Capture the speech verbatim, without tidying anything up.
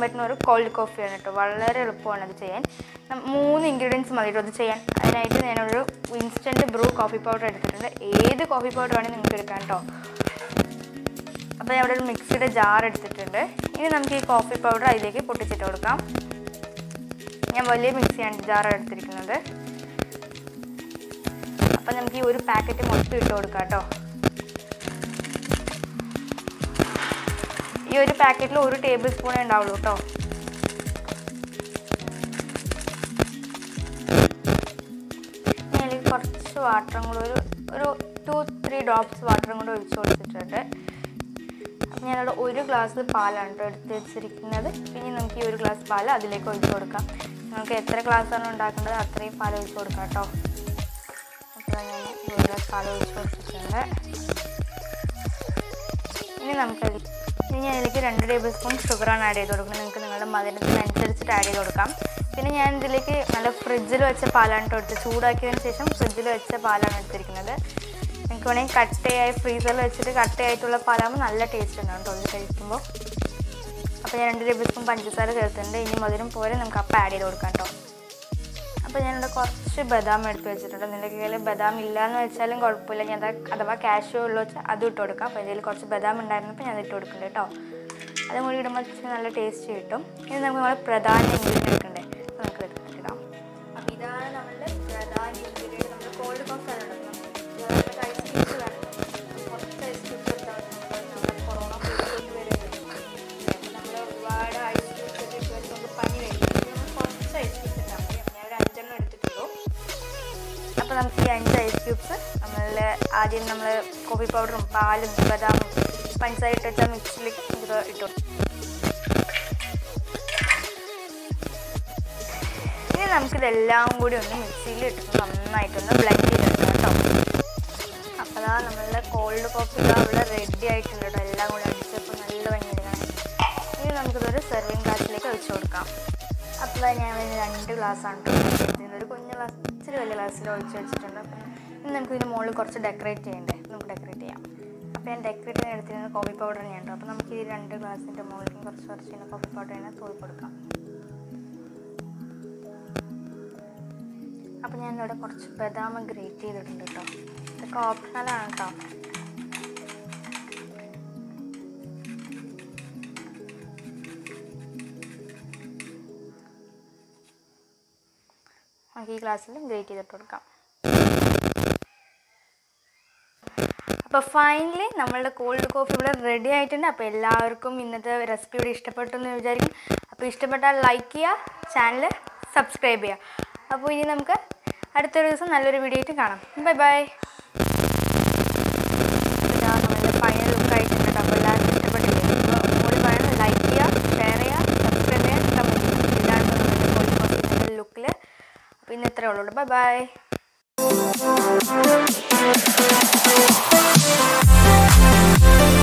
പറ്റുന്ന ഒരു കോൾഡ് കോഫിയാണ് കേട്ടോ. വളരെ എളുപ്പമാണ് അത് ചെയ്യാൻ. മൂന്ന് ഇൻഗ്രീഡിയൻസ് മതി അത് ചെയ്യാൻ. അതിനായിട്ട് ഞാനൊരു ഇൻസ്റ്റൻറ്റ് ബ്രൂ കോഫി പൗഡർ എടുത്തിട്ടുണ്ട്. ഏത് കോഫി പൗഡർ വേണമെങ്കിൽ നിങ്ങൾക്ക് എടുക്കാം കേട്ടോ. അപ്പോൾ ഞാൻ ഇവിടെ ഒരു മിക്സിയുടെ ജാർ എടുത്തിട്ടുണ്ട്. ഇനി നമുക്ക് ഈ കോഫി പൗഡർ അതിലേക്ക് പൊട്ടിച്ചിട്ട് കൊടുക്കാം. ഞാൻ വലിയ മിക്സിയാണ് ജാർ എടുത്തിരിക്കുന്നത്. അപ്പം നമുക്ക് ഈ ഒരു പാക്കറ്റ് മൊത്തം ഇട്ട് കൊടുക്കാം കേട്ടോ. ഈ ഒരു പാക്കറ്റിൽ ഒരു ടേബിൾ സ്പൂണേ ഉണ്ടാവുള്ളൂ കേട്ടോ. അതിലേക്ക് കുറച്ച് വാട്ടറും കൂടെ ഒരു ഒരു ടു ത്രീ ഡ്രോപ്സ് വാട്ടറും കൂടെ ഒഴിച്ച് കൊടുത്തിട്ടുണ്ട്. അപ്പം ഞാനിവിടെ ഒരു ഗ്ലാസ് പാലാണ് കേട്ടോ എടുത്ത് വെച്ചിരിക്കുന്നത്. പിന്നെ നമുക്ക് ഈ ഒരു ഗ്ലാസ് പാൽ അതിലേക്ക് ഒഴിച്ച് കൊടുക്കാം. നമുക്ക് എത്ര ഗ്ലാസ്സാണ് ഉണ്ടാക്കേണ്ടത് അത്രയും പാൽ ഒഴിച്ച് കൊടുക്കാം കേട്ടോ. അപ്പോൾ ഞാൻ ഒരു ഗ്ലാസ് പാൽ ഒഴിച്ച് കൊടുത്തിട്ടുണ്ട്. ഇനി നമുക്ക് ഇനി ഞാൻ ഇതിലേക്ക് രണ്ട് ടേബിൾ സ്പൂൺ ഷുഗറാണ് ആഡ് ചെയ്ത് കൊടുക്കുന്നത്. നിങ്ങൾക്ക് നിങ്ങളുടെ മധുരത്തിനനുസരിച്ചിട്ട് ആഡ് ചെയ്ത് കൊടുക്കാം. പിന്നെ ഞാൻ ഇതിലേക്ക് നല്ല ഫ്രിഡ്ജിൽ വെച്ച പാലാണ് കേട്ടോ എടുത്ത് ചൂടാക്കിയതിന് ശേഷം ഫ്രിഡ്ജിൽ വെച്ച പാലാണ് എടുത്തിരിക്കുന്നത്. നിങ്ങൾക്ക് വേണമെങ്കിൽ കട്ടയായി ഫ്രീസറിൽ വെച്ചിട്ട് കട്ടയായിട്ടുള്ള പാലാകുമ്പോൾ നല്ല ടേസ്റ്റ് ഉണ്ടാവും കേട്ടോ ഇത് കഴിക്കുമ്പോൾ. അപ്പോൾ ഞാൻ രണ്ട് ടേബിൾ സ്പൂൺ പഞ്ചസാര ചേർത്തിട്ടുണ്ട്. ഇനി മധുരം പോലെ നമുക്ക് അപ്പം ആഡ് ചെയ്ത് കൊടുക്കാം കേട്ടോ. അപ്പോൾ ഞാനിവിടെ കുറച്ച് ബദാം എടുത്ത് വെച്ചിട്ടുണ്ട്. നിങ്ങളുടെ കയ്യിൽ ബദാം ഇല്ലയെന്ന് വെച്ചാലും കുഴപ്പമില്ല. ഞാൻ അഥവാ കാഷ്യൂ ഉള്ളു വെച്ചാൽ അതും ഇട്ട് കൊടുക്കാം. അപ്പോൾ ഇതിൽ കുറച്ച് ബദാം ഉണ്ടായിരുന്നപ്പോൾ ഞാൻ ഇട്ട് കൊടുക്കുന്നുണ്ട് കേട്ടോ. അതും കൂടി ഇടുമ്പോൾ നല്ല ടേസ്റ്റ് കിട്ടും. ഇനി നമുക്ക് നമ്മുടെ പ്രധാന ഇൻഗ്രീഡിയൻറ്റ് എടുക്കണ്ടേ, നമുക്ക് എടുത്തിടാം. അപ്പോൾ ഇതാണ് നമ്മളുടെ പ്രധാന ഇൻഗ്രീഡിയൻറ്റ്. നമ്മൾ കോൾഡ് കോഫി ആണ് ഉണ്ടാക്കുന്നത്. ഐസ് ക്യൂബ്സ് വേണം. കുറച്ച് ഐസ് ക്യൂബ്സ് എടുത്താൽ നമ്മുടെ കൊറോണ ഫീൽഡ് വരുന്നത്. നമ്മൾ ഒരുപാട് ഐസ് ക്യൂബ്സ് ഒക്കെ ഇട്ട് വെച്ച് നമുക്ക് പനി വരും. നമ്മൾ കുറച്ച് ഐസ് ക്യൂബ്സ് ഇട്ടാൽ മതി. ഞാൻ ഒരു അഞ്ചെണ്ണം എടുത്തിട്ടുള്ളൂ. അപ്പോൾ നമുക്ക് ഈ അഞ്ച് ഐസ് ക്യൂബ്സ് നമ്മൾ ആദ്യം നമ്മൾ കോഫി പൗഡറും പാലും ബദാമും പഞ്ചസാര ഇട്ട് വെച്ചാൽ മിക്സിയിലേക്ക് ഇത് ഇട്ടു. ഇനി നമുക്കിതെല്ലാം കൂടി ഒന്ന് മിക്സിയിൽ ഇട്ടിട്ട് നന്നായിട്ടൊന്ന് ബ്ലെൻഡ് ചെയ്തെടുക്കാം കേട്ടോ. അപ്പോൾ അതാ നമ്മളുടെ കോൾഡ് കോഫി ഇതാ അവിടെ റെഡി ആയിട്ടുണ്ട് കേട്ടോ. എല്ലാം കൂടി അടിച്ചപ്പോൾ നല്ല ഭംഗിയാണ്. ഇനി നമുക്കിതൊരു സെർവിങ് ഗ്ലാസ്സിലേക്ക് ഒഴിച്ചു കൊടുക്കാം. അപ്പോൾ ഞാൻ രണ്ട് ഗ്ലാസ്സാണ് കേട്ടോ. ഒരു കുഞ്ഞു ഗ്ലാസ് ഇച്ചിരി വലിയ ഗ്ലാസ്സിൽ ഒഴിച്ച് വെച്ചിട്ടുണ്ട്. അപ്പം ഇനി നമുക്ക് ഇതിൻ്റെ മുകളിൽ കുറച്ച് ഡെക്കറേറ്റ് ചെയ്യണ്ടേ, നമുക്ക് ഡെക്കറേറ്റ് ചെയ്യാം. അപ്പോൾ ഞാൻ ഡെക്കറേറ്റ് ചെയ്യാൻ എടുത്തിരുന്നത് കോഫി പൗഡർ തന്നെയാണ് കേട്ടോ. അപ്പോൾ നമുക്ക് ഈ രണ്ട് ഗ്ലാസിൻ്റെ മുകളിൽ കുറച്ച് കുറച്ച് ഇങ്ങനെ കോഫി പൗഡർ തന്നെ തൂക്കി കൊടുക്കാം. അപ്പോൾ ഞാനിവിടെ കുറച്ച് ബദാം ഗ്രേറ്റ് ചെയ്തിട്ടുണ്ട് കേട്ടോ. ഇതൊക്കെ ഓപ്ഷണലാണ് കേട്ടോ. നമുക്ക് ഈ ഗ്ലാസ്സിൽ ഗ്രേറ്റ് ചെയ്തിട്ട് കൊടുക്കാം. അപ്പോൾ ഫൈനലി നമ്മളുടെ കോൾഡ് കോഫി ഇവിടെ റെഡി ആയിട്ടുണ്ട്. അപ്പോൾ എല്ലാവർക്കും ഇന്നത്തെ റെസിപ്പി ഇവിടെ ഇഷ്ടപ്പെട്ടു എന്ന് വിചാരിക്കും. അപ്പോൾ ഇഷ്ടപ്പെട്ടാൽ ലൈക്ക് ചെയ്യുക, ചാനൽ സബ്സ്ക്രൈബ് ചെയ്യുക. അപ്പോൾ ഇനി നമുക്ക് അടുത്തൊരു ദിവസം നല്ലൊരു വീഡിയോ ആയിട്ട് കാണാം. Bye bye. ഇതാ നമ്മളുടെ ഫൈനൽ ലുക്ക് ആയിട്ടുണ്ട്. അപ്പോൾ എല്ലാവർക്കും ഇഷ്ടപ്പെട്ടില്ലേ? അപ്പോൾ കൂടി പറയുന്നത് ലൈക്ക് ചെയ്യുക, ഷെയർ ചെയ്യുക, സബ്സ്ക്രൈബ് ചെയ്യുക, കമൻറ്റ് ചെയ്യുക. ഇതാണ് നമ്മുടെ കോൾഡ് കോഫി ലുക്കിൽ. അപ്പോൾ ഇന്ന് ഇത്രയേ ഉള്ളൂ. Bye bye. We'll be right back.